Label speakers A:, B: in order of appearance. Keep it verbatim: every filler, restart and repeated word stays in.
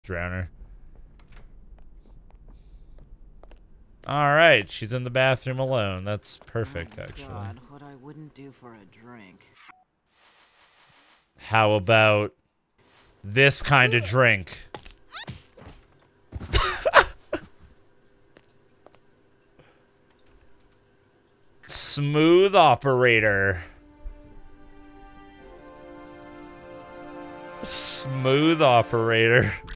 A: Drown her. Alright, she's in the bathroom alone. That's perfect,
B: My
A: actually.
B: God, what I wouldn't do for a drink.
A: How about this kind of drink? Smooth operator. Smooth operator.